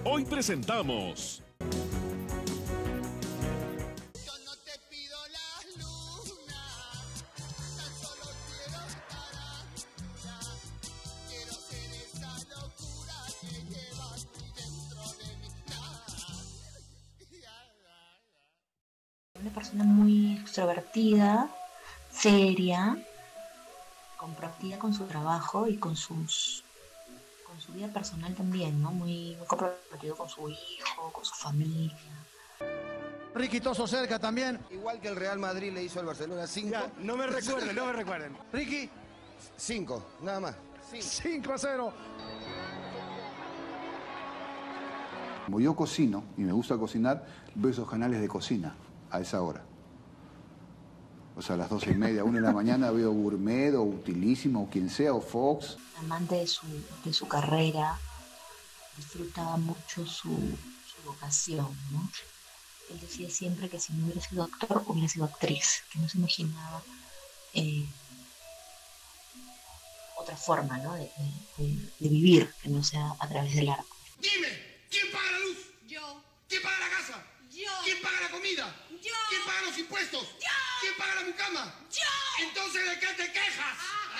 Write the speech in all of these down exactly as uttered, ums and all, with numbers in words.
Hoy presentamos... Una persona muy extrovertida, seria, comprometida con su trabajo y con sus con su vida personal también, ¿no? Muy, muy comprometido con su hijo, con su familia. Ricky Toso cerca también. Igual que el Real Madrid le hizo al Barcelona cinco. Ya, no me recuerden, no me recuerden. Ricky. cinco, nada más. cinco a cero. Como yo cocino y me gusta cocinar, veo esos canales de cocina a esa hora. O sea, a las doce y media, una de la mañana veo Gourmet o Utilísimo o quien sea, o Fox. Amante de su, de su carrera, disfrutaba mucho su, su vocación, ¿no? Él decía siempre que si no hubiera sido actor, hubiera sido actriz, que no se imaginaba eh, otra forma, ¿no? de, de, de, de vivir, que no sea a través del arte. Dime, ¿quién paga la luz? Yo. ¿Quién paga la casa? Yo. ¿Quién paga la comida? Yo. ¿Quién paga los impuestos? Yo. ¿Quién paga la mucama? Yo. Entonces, ¿de qué te quejas?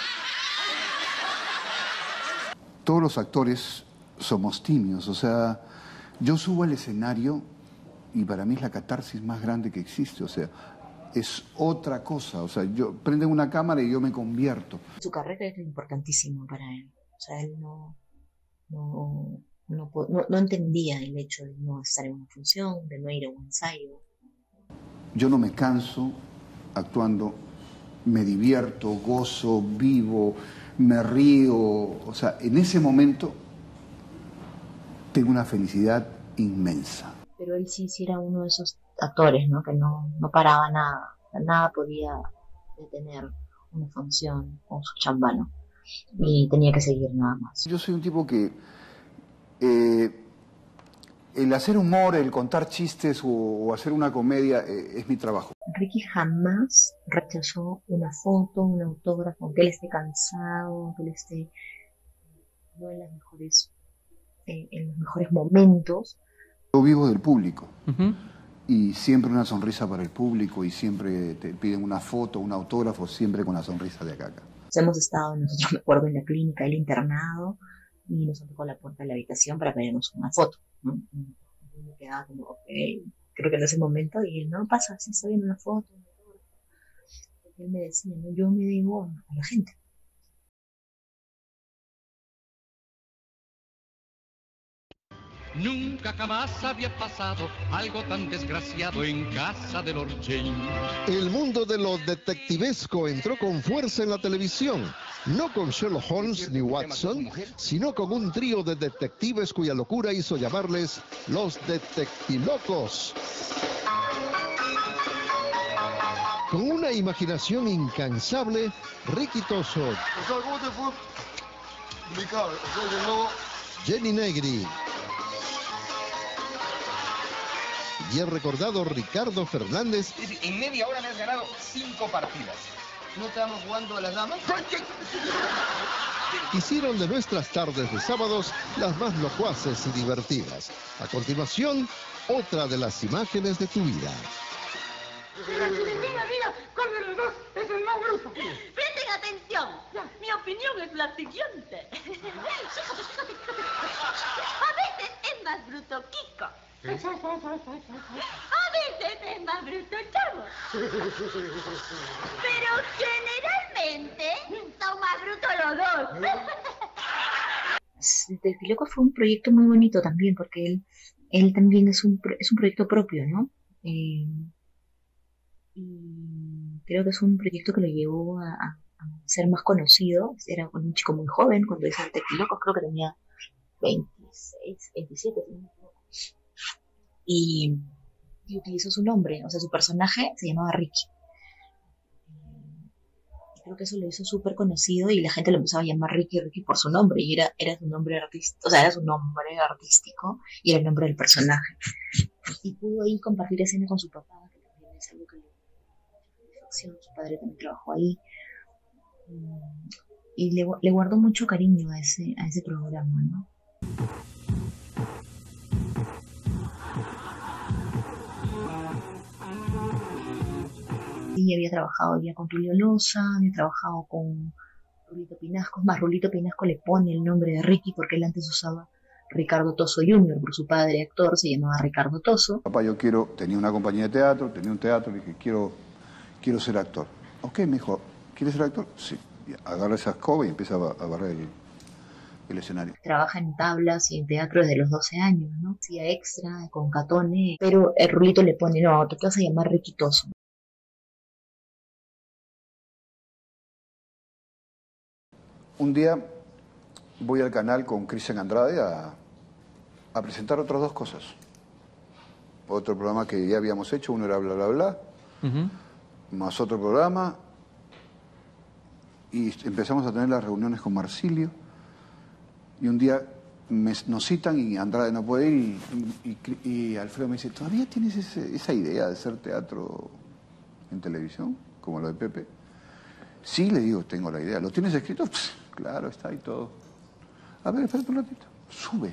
Todos los actores somos tímidos, o sea, yo subo al escenario y para mí es la catarsis más grande que existe, o sea, es otra cosa, o sea, yo prenden una cámara y yo me convierto. Su carrera es importantísimo para él, o sea, él no, no, no, no, no entendía el hecho de no estar en una función, de no ir a un ensayo. Yo no me canso actuando, me divierto, gozo, vivo, me río, o sea, en ese momento tengo una felicidad inmensa. Pero él sí, sí era uno de esos actores, ¿no? Que no, no paraba nada, nada podía detener una función o su chamba, ¿no? Y tenía que seguir nada más. Yo soy un tipo que eh, el hacer humor, el contar chistes o, o hacer una comedia eh, es mi trabajo. Ricky jamás rechazó una foto, un autógrafo, aunque él esté cansado, aunque él esté no en las mejores, eh, en los mejores momentos. Yo vivo del público. Uh-huh. Y siempre una sonrisa para el público y siempre te piden una foto, un autógrafo, siempre con la sonrisa de acá acá. Hemos estado, nosotros me acuerdo, en la clínica, el internado, y nos tocó la puerta de la habitación para pedirnos una foto, ¿no? Y me quedaba como, ok, creo que en ese momento, y él, no pasa, sí, está bien una foto, un autógrafo. Porque él me decía, no, yo me digo a la gente. Nunca jamás había pasado algo tan desgraciado en casa de Lord Jane. El mundo de lo detectivesco entró con fuerza en la televisión, no con Sherlock Holmes ni Watson, sino con un trío de detectives cuya locura hizo llamarles los Detectilocos. Con una imaginación incansable, Ricky Toso, ¿Cómo te fue? Complicado, o sea, no... Jenny Negri y el recordado Ricardo Fernández. En media hora me has ganado cinco partidas. ¿No estábamos jugando a las damas? Hicieron de nuestras tardes de sábados las más locuaces y divertidas. A continuación, otra de las imágenes de tu vida. Mira, mira, ¿cuál de los dos es el más bruto? Presten atención. Mi opinión es la siguiente. Fíjate, fíjate, fíjate. A veces es más bruto Kiko. A veces es más bruto Chavo. Pero generalmente son más brutos los dos. Detectilocos fue un proyecto muy bonito también, porque él, él también es un, es un proyecto propio, ¿no? Eh, y creo que es un proyecto que lo llevó a, a, a ser más conocido. Era un chico muy joven cuando hizo Detectilocos, creo que tenía veintiséis, veintisiete, ¿no? Y, y utilizó su nombre, o sea, su personaje se llamaba Ricky. Y creo que eso lo hizo súper conocido y la gente lo empezaba a llamar Ricky Ricky por su nombre, y era, era su nombre artístico, o sea, era su nombre artístico y era el nombre del personaje. Y pudo ahí compartir escena con su papá, que también es algo que le satisfacción, su padre también trabajó ahí. Y le, le guardó mucho cariño a ese, a ese programa, ¿no? Ricky había trabajado ya con Tulio Loza, había trabajado con Rulito Pinasco. Es más, Rulito Pinasco le pone el nombre de Ricky porque él antes usaba Ricardo Toso junior, por su padre actor, se llamaba Ricardo Toso. Papá, yo quiero, tenía una compañía de teatro, tenía un teatro, le dije, quiero, quiero ser actor. Ok, me dijo, ¿quieres ser actor? Sí. Y agarra esa escoba y empieza a barrer el, el escenario. Trabaja en tablas y en teatro desde los doce años, ¿no? Hacía extra con Catone, pero el Rulito le pone, no, te vas a llamar Ricky Toso. Un día voy al canal con Cristian Andrade a, a presentar otras dos cosas. Otro programa que ya habíamos hecho, uno era Bla Bla Bla, uh-huh. más otro programa, y empezamos a tener las reuniones con Marsilio, y un día me, nos citan y Andrade no puede ir, y, y, y Alfredo me dice, ¿todavía tienes ese, esa idea de hacer teatro en televisión, como lo de Pepe? Sí, le digo, tengo la idea. ¿Lo tienes escrito? Pss, claro, está ahí todo. A ver, espérate un ratito. Sube.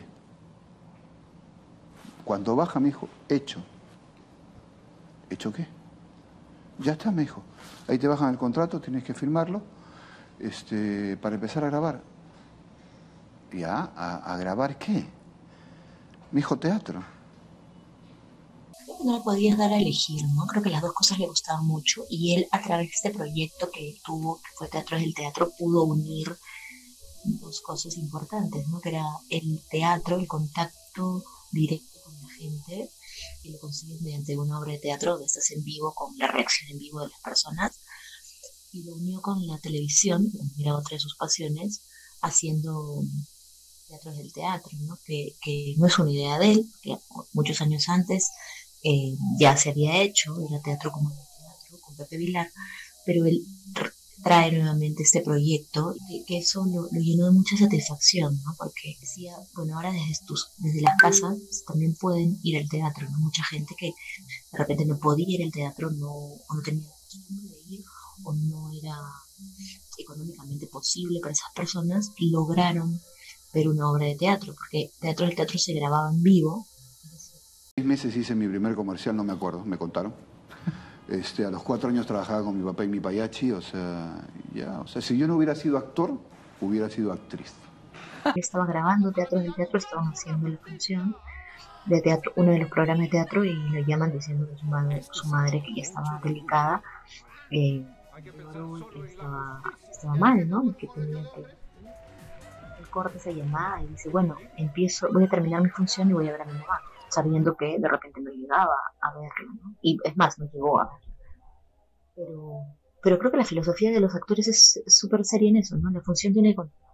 Cuando baja, me dijo, hecho. ¿Hecho qué? Ya está, me dijo. Ahí te bajan el contrato, tienes que firmarlo este, para empezar a grabar. ¿Ya? ¿A, a grabar qué? Me dijo, teatro. No le podías dar a elegir, ¿no? Creo que las dos cosas le gustaban mucho y él, a través de este proyecto que tuvo, que fue Teatros del Teatro, pudo unir dos cosas importantes, ¿no? Que era el teatro, el contacto directo con la gente, que lo consigues mediante una obra de teatro donde estás en vivo, con la reacción en vivo de las personas, y lo unió con la televisión, que era otra de sus pasiones, haciendo Teatros del Teatro, ¿no? Que, que no es una idea de él, que muchos años antes eh, ya se había hecho, era Teatro como el Teatro, con Pepe Vilar, pero él trae nuevamente este proyecto, que, que eso lo, lo llenó de mucha satisfacción, ¿no? Porque decía, bueno, ahora desde, tus, desde las casas también pueden ir al teatro, ¿no? Mucha gente que de repente no podía ir al teatro, no, o no tenía la costumbre de ir, o no era económicamente posible para esas personas, lograron ver una obra de teatro, porque Teatro del Teatro se grababa en vivo. Seis meses hice mi primer comercial, no me acuerdo, me contaron. Este, a los cuatro años trabajaba con mi papá y mi payachi, o sea, ya, o sea, si yo no hubiera sido actor, hubiera sido actriz. Estaba grabando Teatro del Teatro, estaban haciendo la función de teatro, uno de los programas de teatro, y lo llaman diciendo que su madre, su madre que ya estaba delicada, eh, que estaba, estaba mal, ¿no? Que tenía que... Él corta esa llamada y dice, bueno, empiezo, voy a terminar mi función y voy a ver a mi mamá, sabiendo que de repente no llegaba a verla, ¿no? Y es más, no llegó a verla. Pero, pero creo que la filosofía de los actores es súper seria en eso, ¿no? La función tiene que continuar.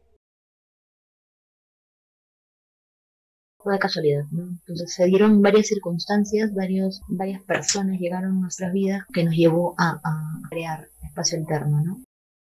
Fue de casualidad, ¿no? Entonces se dieron varias circunstancias, varios, varias personas llegaron a nuestras vidas que nos llevó a, a crear Espacio Alterno, ¿no?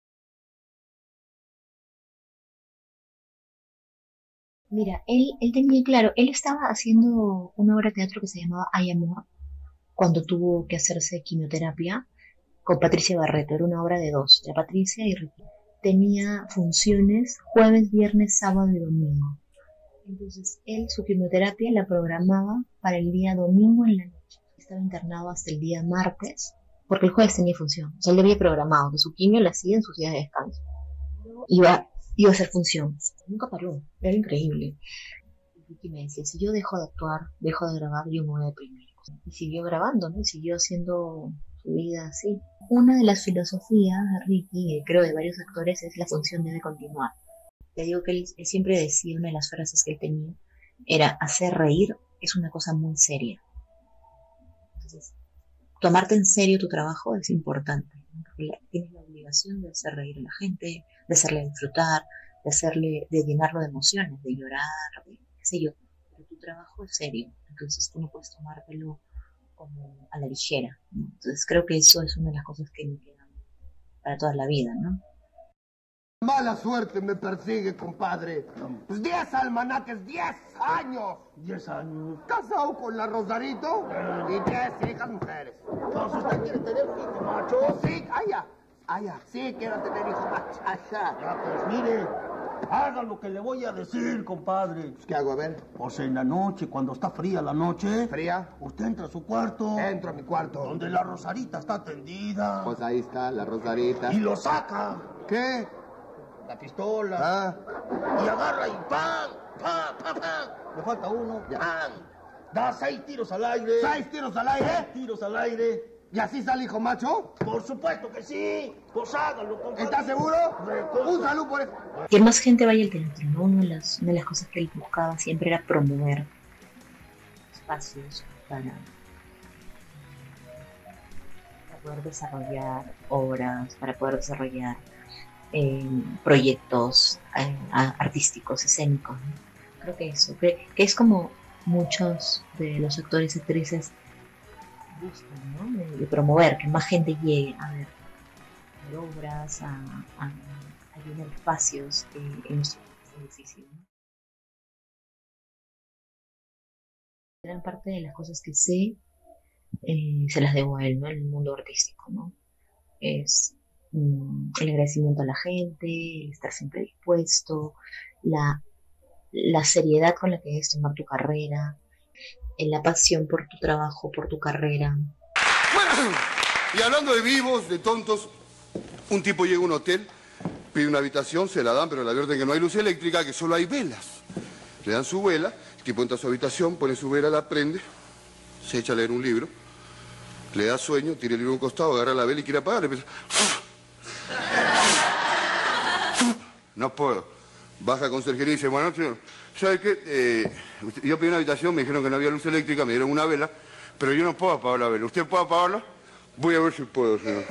Mira, él, él tenía claro, él estaba haciendo una obra de teatro que se llamaba Hay Amor, cuando tuvo que hacerse quimioterapia con Patricia Barreto. Era una obra de dos, era Patricia y Ricky. Tenía funciones jueves, viernes, sábado y domingo. Entonces él su quimioterapia la programaba para el día domingo en la noche. Estaba internado hasta el día martes, porque el jueves tenía función. O sea, él había programado que su quimio la hacía en sus días de descanso. Iba Iba a hacer función. Nunca paró. Era increíble. Y me decía, si yo dejo de actuar, dejo de grabar, yo me voy a deprimir. Y siguió grabando, ¿no? Y siguió haciendo su vida así. Una de las filosofías de Ricky, y creo de varios actores, es la función debe continuar. Te digo que él, él siempre decía, una de las frases que él tenía, era hacer reír es una cosa muy seria. Entonces, tomarte en serio tu trabajo es importante, ¿no? Porque la, tienes la obligación de hacer reír a la gente, de hacerle disfrutar, de hacerle, de llenarlo de emociones, de llorar, de, qué sé yo, pero tu trabajo es serio, entonces tú no puedes tomártelo como a la ligera, ¿no? Entonces creo que eso es una de las cosas que me quedan para toda la vida, ¿no? Mala suerte me persigue, compadre. Pues diez almanaques, diez años. Diez años. Casado con la Rosarito y diez hijas mujeres. Entonces usted quiere tener hijos, macho. Sí, allá. Ah, ya, sí quiero tener hijos, macho. Ya, pues mire, Haga lo que le voy a decir, compadre. ¿Qué hago? A ver. Pues en la noche, cuando está fría la noche... ¿Fría? Usted entra a su cuarto. Entro a mi cuarto. Donde la Rosarita está tendida. Pues ahí está, la Rosarita. Y lo saca. ¿Qué? La pistola. Ah. Y agarra y ¡pam! ¡Pam! ¡Pam! ¡Pam! Me falta uno. Ya. ¡Pam! Da seis tiros al aire. ¿Seis tiros al aire? Seis tiros al aire. ¿Y así sale, hijo macho? Por supuesto que sí. Pues hágalo, compadre. ¿Estás seguro? Recontra. Un salud por eso. Que más gente vaya al teatro, ¿no? Una de las, una de las cosas que él buscaba siempre era promover espacios para, para poder desarrollar obras, para poder desarrollar eh, proyectos eh, artísticos, escénicos, ¿no? Creo que eso, que, que es como muchos de los actores y actrices buscan, ¿no? De, de promover, que más gente llegue a ver, a ver obras, a, a, a llenar espacios eh, en nuestro edificio, ¿no? Gran parte de las cosas que sé eh, se las debo a él, ¿no? En el mundo artístico, ¿no? Es mm, el agradecimiento a la gente, el estar siempre dispuesto, la, la seriedad con la que debes tomar tu carrera, la pasión por tu trabajo, por tu carrera. Bueno, y hablando de vivos, de tontos, un tipo llega a un hotel, pide una habitación, se la dan, pero le advierten que no hay luz eléctrica, que solo hay velas. Le dan su vela, el tipo entra a su habitación, pone su vela, la prende, se echa a leer un libro, le da sueño, tira el libro a un costado, agarra la vela y quiere apagar, empieza... No puedo. Baja con conserjería y dice, bueno, señor, ¿sabe qué? Eh, yo pedí una habitación, me dijeron que no había luz eléctrica, me dieron una vela, pero yo no puedo apagar la vela. ¿Usted puede apagarla? Voy a ver si puedo, señor.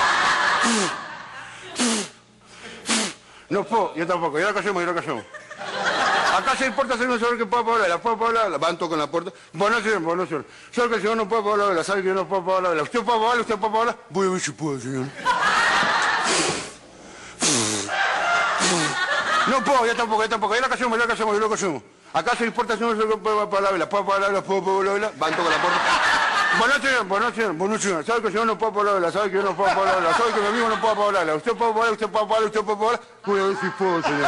No puedo, yo tampoco. ¿Y ahora qué hacemos? ¿Y ahora qué hacemos? Acá se importa hacer un señor que pueda apagar la vela. ¿Puede apagar la vela? Van, tocan la puerta. Bueno, señor, bueno, señor. ¿Sabe que el señor no puede apagar la vela? ¿Sabe que yo no puedo apagar la vela? ¿Usted puede apagarla? ¿Usted puede apagarla? Voy a ver si puedo, señor. No puedo, ya tampoco, ya tampoco. ¿Y ahora qué hacemos? ¿Y ahora qué hacemos? ¿Y ahora qué hacemos? Acá se importa hacer un señor que puede apagar la vela. ¿Puede apagar la vela? ¿Puede apagar la vela? Van, tocan la puerta. Bueno, señor, bueno, señor, bueno, señor. ¿Sabe que el señor no puede apagar la vela? ¿Sabe que yo no puedo apagar la vela? ¿Sabe que mi amigo no puede apagar la vela? ¿Usted puede apagar? ¿Usted puede apagar? ¿Usted puede apagar? Voy a ver si puedo, señor.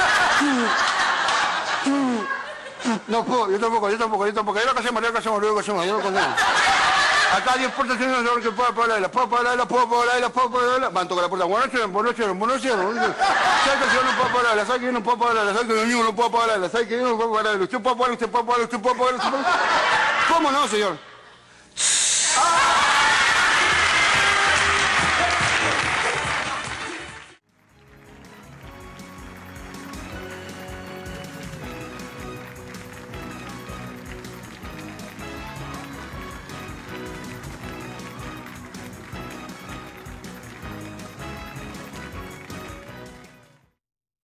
No puedo, yo tampoco, yo tampoco, yo tampoco. ¿Y ahora qué hacemos? ¿Y ahora qué hacemos? ¿Y ahora qué hacemos? ¿Y ahora qué hacemos? Acá diez puertas tienen un señor que puede apagar la vela. ¿Puede apagar la vela? ¿Puede apagar la vela? ¿Puede apagar la vela? Van, tocan la puerta. Bueno, señor, bueno, señor, bueno, señor. ¿Sabe que el señor no puede apagar la vela? ¿Sabe que yo no puedo apagar la vela? ¿Sabe que mi amigo no puede apagar la vela? ¿Sabe que yo no puedo apagar la vela? ¿Usted puede apagar? ¿Usted puede apagar? ¿Usted puede apagar? ¿Usted puede apagar? ¿Cómo no, señor?